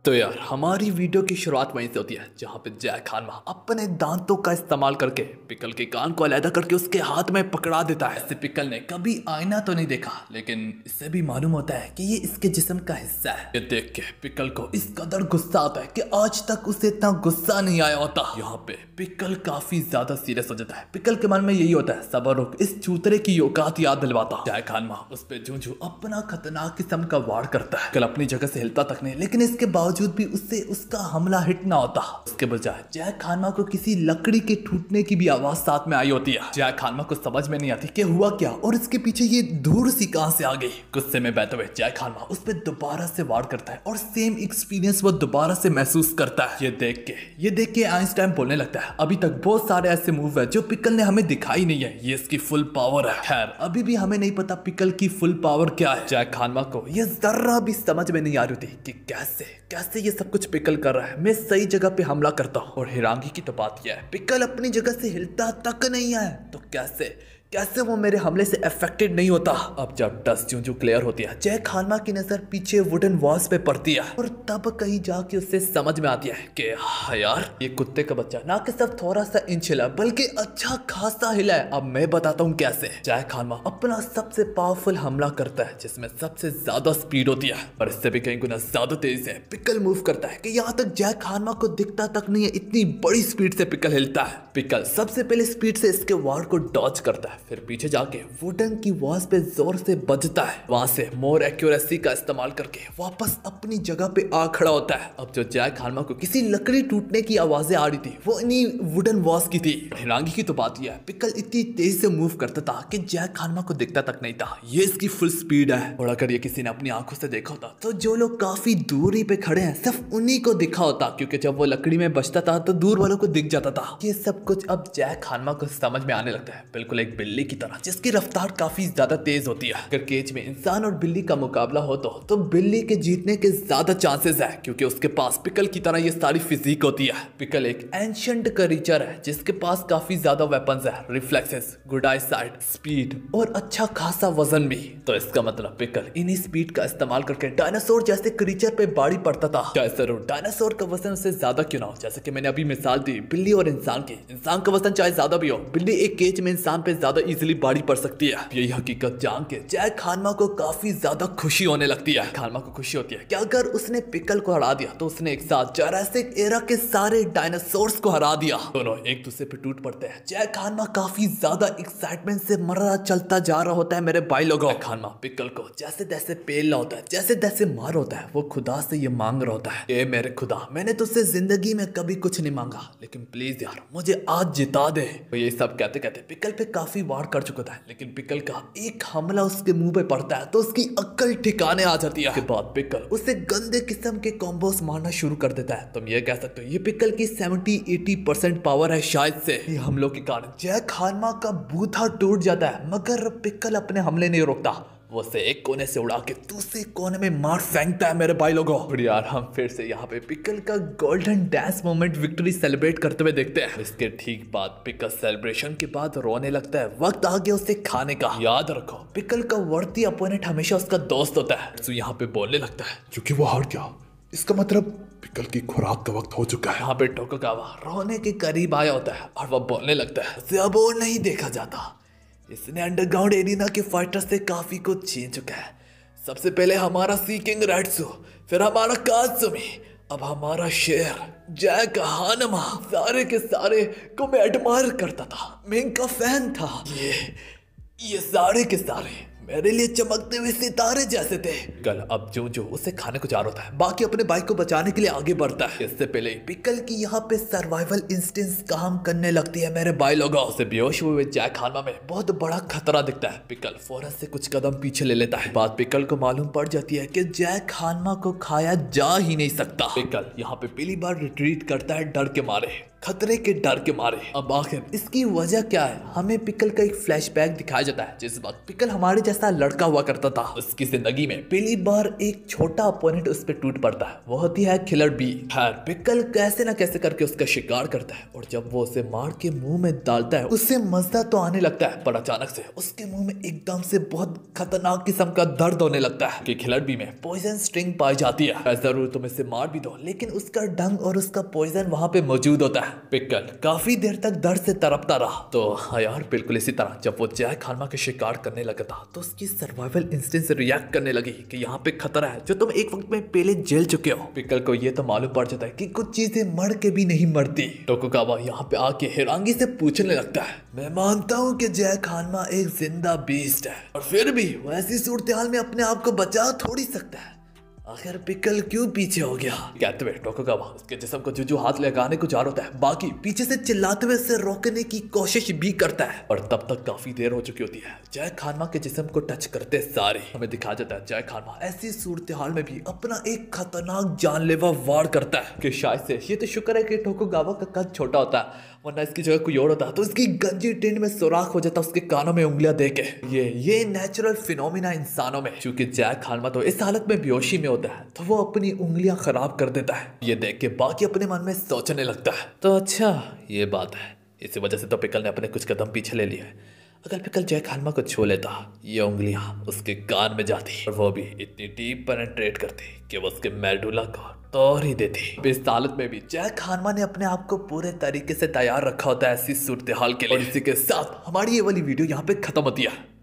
तो यार हमारी वीडियो की शुरुआत वहीं से होती है जहाँ पे जय खानमा अपने दांतों का इस्तेमाल करके पिकल के कान को अलग करके उसके हाथ में पकड़ा देता है। पिकल ने कभी आईना तो नहीं देखा, लेकिन इससे भी मालूम होता है कि ये इसके जिस्म का हिस्सा है। ये देख के पिकल को इस कदर गुस्सा आता है कि आज तक उसे इतना गुस्सा नहीं आया होता। यहाँ पे पिकल काफी ज्यादा सीरियस हो जाता है। पिकल के मन में यही होता है, सबर रुक, इस चूतरे की औकात याद दिलवाता। जय खानमा उस पे जूझू अपना खतरनाक किस्म का वार करता है। पिकल अपनी जगह से हिलता तक नहीं, लेकिन इसके बावजूद भी उससे उसका हमला हिट ना होता। उसके बजाय जय खानमा को किसी लकड़ी के टूटने की भी आवाज साथ में आई होती है। जय खानमा को समझ में नहीं आती कि हुआ क्या और इसके पीछे ये धूल सी कहां से आ गई। गुस्से में बहते हुए जय खानमा उस पर दोबारा से वार करता है और सेम एक्सपीरियंस वो दोबारा से महसूस करता है। ये देख के आइंस्टाइन बोलने लगता है, अभी तक बहुत सारे ऐसे मूव है जो पिकल ने हमें दिखाई नहीं है, ये इसकी फुल पावर है। खैर अभी भी हमें नहीं पता पिकल की फुल पावर क्या है। जय खानमा को ये जरा भी समझ में नहीं आ रही थी कि कैसे ये सब कुछ पिकल कर रहा है। मैं सही जगह पे हमला करता हूँ। और हैरानगी की तो बात यह है, पिकल अपनी जगह से हिलता तक नहीं है, तो कैसे वो मेरे हमले से अफेक्टेड नहीं होता। अब जब डस्ट जो क्लियर होती है, जय खानमा की नजर पीछे वुडन वॉल्स पे पड़ती है और तब कहीं जाके उससे समझ में आती है कि यार ये कुत्ते का बच्चा ना कि सिर्फ थोड़ा सा इंच हिला, बल्कि अच्छा खासा हिला है। अब मैं बताता हूँ कैसे। जय खानमा अपना सबसे पावरफुल हमला करता है जिसमें सबसे ज्यादा स्पीड होती है और इससे भी कहीं गुना ज्यादा तेज है। पिकल मूव करता है कि यहाँ तक जय खानमा को दिखता तक नहीं है, इतनी बड़ी स्पीड से पिकल हिलता है। पिकल सबसे पहले स्पीड से इसके वार को डॉज करता है, फिर पीछे जाके वुडन की वॉल्स पे जोर से बजता है। वहां से मोर एक्यूरेसी का इस्तेमाल करके वापस अपनी जगह पे आ खड़ा होता है। अब जो जय खानमा को किसी लकड़ी टूटने की आवाजें आ रही थी, वो इन्हीं वुडन वॉल्स की थी। हैरानगी की तो बात यह है, पिकल इतनी तेज से मूव करता था कि जय खानमा को दिखता तक नहीं था। ये इसकी फुल स्पीड है। और अगर ये किसी ने अपनी आंखों से देखा होता तो जो लोग काफी दूरी पे खड़े हैं सिर्फ उन्हीं को दिखा होता, क्योंकि जब वो लकड़ी में बचता था तो दूर वालों को दिख जाता था। ये सब कुछ अब जय खानमा को समझ में आने लगता है, बिल्कुल एक बिल्ली की तरह जिसकी रफ्तार काफी ज्यादा तेज होती है। अगर केज में इंसान और बिल्ली का मुकाबला हो तो बिल्ली के जीतने के ज्यादा चांसेस है, क्योंकि उसके पास पिकल की तरह ये सारी फिजिक होती है। पिकल एक एंशिएंट क्रीचर है जिसके पास काफी ज्यादा वेपन्स है, reflexes, good eye sight, speed और अच्छा खासा वजन भी। तो इसका मतलब पिकल इन्हीं स्पीड का इस्तेमाल करके डायनासोर जैसे क्रीचर पे बाड़ी पड़ता था। चाहे जरूर डायनासोर का वजन उससे ज्यादा क्यों ना हो, जैसे कि मैंने अभी मिसाल दी बिल्ली और इंसान की। इंसान का वजन चाहे ज्यादा भी हो, बिल्ली एक केज में इंसान पे ज्यादा इजीली बाड़ी पड़ सकती है। यही हकीकत जान के जय खानमा को काफी ज्यादा खुशी होने लगती है। खानमा को खुशी होती है कि अगर उसने पिकल को हरा दिया तो उसने एक साथ जुरासिक एरा के सारे डायनासोर्स को हरा दिया। दोनों एक दूसरे पे टूट पड़ते हैं। जय खानमा काफी ज्यादा एक्साइटमेंट से मर्रा चलता जा रहा होता है। मेरे भाई लोगों, खानमा पिकल को जैसे तैसे पेल रहा होता है, जैसे तैसे मार होता है। वो खुदा से ये मांग रहा होता है, ए मेरे खुदा, मैंने तुझसे जिंदगी में कभी कुछ नहीं मांगा, लेकिन प्लीज यार मुझे आज जिता दे। तो ये सब कहते कहते पिकल पे काफी वार कर चुका था, लेकिन पिकल का एक हमला उसके मुंह पे पड़ता है तो उसकी अक्ल ठिकाने आ जाती है। उसके बाद पिकल उसे गंदे किस्म के कॉम्बोस मारना शुरू कर देता है। तुम ये कह सकते हो ये पिकल की 70-80% पावर है शायद से। ये हमलों के कारण जय खानमा का बूथा टूट जाता है, मगर पिकल अपने हमले नहीं रोकता। वो से एक कोने से उड़ा के दूसरे कोने में मार फेंकता है। मेरे भाई लोगों, और यार हम फिर से यहाँ पे पिकल का golden dance moment victory celebrate करते हुए देखते हैं। इसके ठीक बाद पिकल सेलिब्रेशन के बाद रोने लगता है। वक्त आ गया उसे खाने का। याद रखो पिकल का वर्दी अपोनेंट हमेशा उसका दोस्त होता है। तो यहाँ पे बोलने लगता है, क्योंकि वो हार गया इसका मतलब पिकल की खुराक का वक्त हो चुका है। यहाँ पे टोकुगावा रोने के करीब आया होता है और वह बोलने लगता है, उसे अब और नहीं देखा जाता। इसने अंडरग्राउंड एरिना के फाइटर से काफी कुछ छीन चुका है। सबसे पहले हमारा सी किंग राइट्सू, फिर हमारा काजुमी, अब हमारा शेर जय खानमा। सारे के सारे को मैं एडमायर करता था, मैं इनका फैन था। ये सारे के सारे मेरे लिए चमकते हुए सितारे जैसे थे। कल अब जो उसे खाने को जा रहा है, बाकी अपने भाई को बचाने के लिए आगे बढ़ता है। इससे पहले पिकल की यहाँ पे सर्वाइवल इंस्टिंक्ट्स काम करने लगती है। मेरे भाई लोगों, उसे बेहोश हुए जय खानमा में बहुत बड़ा खतरा दिखता है। पिकल फौरन से कुछ कदम पीछे ले लेता है। बात पिकल को मालूम पड़ जाती है कि जय खानमा को खाया जा ही नहीं सकता। पिकल यहाँ पे पहली बार रिट्रीट करता है डर के मारे। खतरे के डर के मारे। अब आखिर इसकी वजह क्या है? हमें पिकल का एक फ्लैशबैक दिखाया जाता है जिस वक्त पिकल हमारे जैसा लड़का हुआ करता था। उसकी जिंदगी में पहली बार एक छोटा अपोनेंट उस पर टूट पड़ता है, वो होती है किलर बी। खैर पिकल कैसे ना कैसे करके उसका शिकार करता है और जब वो उसे मार के मुंह में डालता है उससे मजा तो आने लगता है, पर अचानक से उसके मुंह में एकदम से बहुत खतरनाक किस्म का दर्द होने लगता है कि किलर बी में पॉइजन स्ट्रिंग पाई जाती है। जरूर तुम इसे मार भी दो, लेकिन उसका डंग और उसका पॉइजन वहां पे मौजूद होता है। पिकल काफी देर तक दर्द से तड़पता रहा। तो हाँ यार, बिल्कुल इसी तरह जब वो जैक हानमा के शिकार करने लगा था तो उसकी सर्वाइवल इंस्टिंक्ट से रिएक्ट करने लगी कि यहाँ पे खतरा है जो तुम एक वक्त में पहले झेल चुके हो। पिकल को ये तो मालूम पड़ जाता है कि कुछ चीजें मर के भी नहीं मरती। टोकुगावा यहाँ पे आके हिरांगी से पूछने लगता है, मैं मानता हूँ कि जैक हानमा एक जिंदा बीस्ट है, और फिर भी वो ऐसी सूरत हाल में अपने आप को बचा थोड़ी सकता है, आखिर पिकल क्यों पीछे हो गया? कहते हुए टोकुगावा उसके जिस्म को जुजू हाथ लगाने को जा होता है, बाकी पीछे से चिल्लाते हुए उसे रोकने की कोशिश भी करता है, और तब तक काफी देर हो चुकी होती है। जैक हानमा के जिस्म को टच करते सारे हमें दिखाया जाता है जैक हानमा ऐसी सूरत हाल में भी अपना एक खतरनाक जानलेवा वार करता है कि शायद से ये तो शुक्र है कि टोकुगावा का कद छोटा होता है, वरना इसकी जगह कोई और होता तो इसकी गंजी टिंड में सुराख हो जाता उसके कानों में उंगलियां देके। ये नेचुरल फिनोमिना इंसानों में, क्योंकि जैक हानमा तो इस हालत में बेहोशी में होता है तो वो अपनी उंगलियां खराब कर देता है। ये देख के बाकी अपने मन में सोचने लगता है, तो अच्छा ये बात है, इसी वजह से तो पिकल ने अपने कुछ कदम पीछे ले लिए। अगर पिकल जैक हानमा को छू लेता, ये उंगलियां उसके कान में जाती और वो भी इतनी डीप पेनिट्रेट करती कि वो उसके मेडुला को तोड़ ही देती। इस हालत में भी जैक हानमा ने अपने आप को पूरे तरीके से तैयार रखा होता है ऐसी सूरत हाल के लिए। और इसी के साथ हमारी ये वाली वीडियो यहाँ पे खत्म होती है।